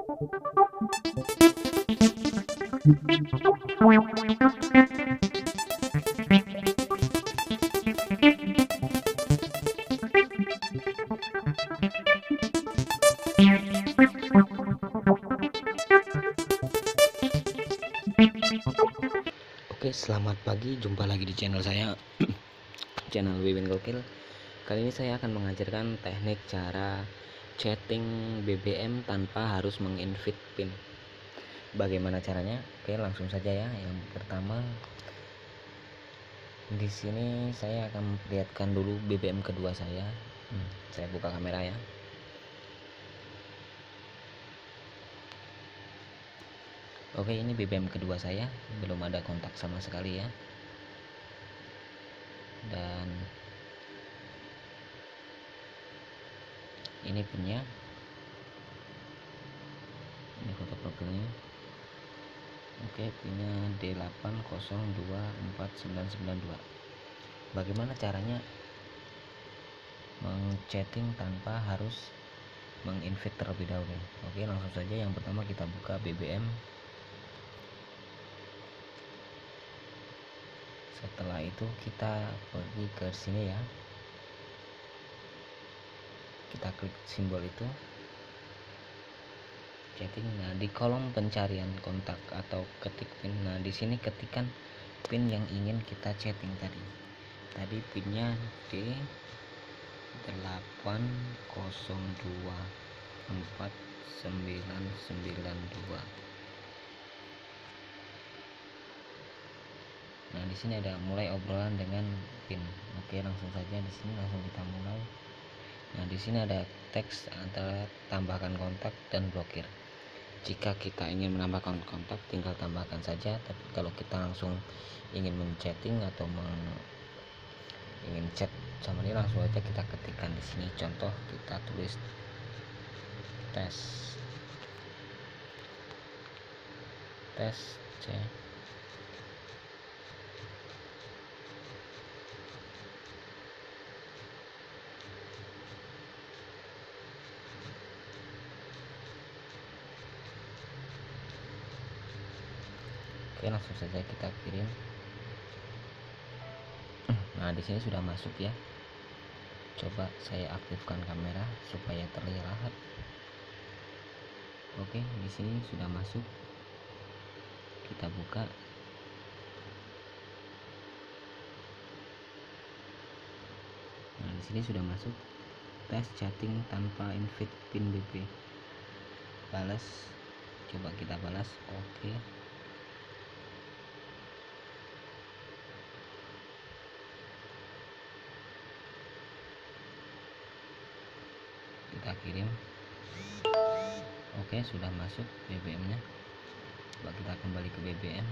Oke, selamat pagi, jumpa lagi di channel saya, channel Wiwin Gokil. Kali ini saya akan mengajarkan teknik cara chatting BBM tanpa harus menginvite pin. Bagaimana caranya? Oke, langsung saja ya. Yang pertama, di sini saya akan memperlihatkan dulu BBM kedua saya. Saya buka kamera ya. Oke, ini BBM kedua saya, belum ada kontak sama sekali ya. Dan ini pinnya, ini foto profilnya. Oke, pinnya D8024992. Bagaimana caranya meng-chatting tanpa harus menginvite terlebih dahulu? Oke, langsung saja. Yang pertama kita buka BBM. Setelah itu kita pergi ke sini ya. Kita klik simbol itu, chatting. Nah, di kolom pencarian kontak atau ketik pin. Nah, di sini ketikan pin yang ingin kita chatting tadi. Tadi pinnya D8024992. Nah, di sini ada mulai obrolan dengan pin. Oke, langsung saja di sini langsung kita mulai. Nah, di sini ada teks antara tambahkan kontak dan blokir. Jika kita ingin menambahkan kontak, tinggal tambahkan saja. Tapi kalau kita langsung ingin menchatting atau ingin chat sama dia, langsung aja kita ketikkan di sini. Contoh, kita tulis tes C. Oke, langsung saja kita kirim. Nah, di sini sudah masuk ya. Coba saya aktifkan kamera supaya terlihat. Oke, di sini sudah masuk. Kita buka. Nah, di sini sudah masuk. Tes chatting tanpa invite pin BB. Balas. Coba kita balas. Oke. Kita kirim. Oke, sudah masuk BBM nya. Coba kita kembali ke BBM.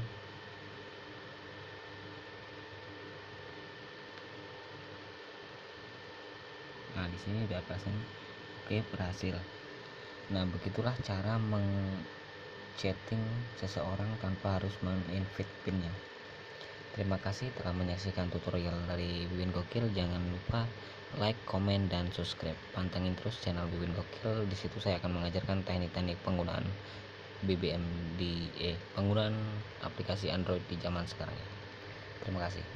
Nah, di sini udah pasang. Oke, berhasil. Nah, begitulah cara meng-chatting seseorang tanpa harus menginvite pinnya. Terima kasih telah menyaksikan tutorial dari Wiwin Gokil. Jangan lupa like, komen, dan subscribe. Pantengin terus channel Wiwin Gokil. Di situ saya akan mengajarkan teknik-teknik penggunaan BBM penggunaan aplikasi Android di zaman sekarang. Terima kasih.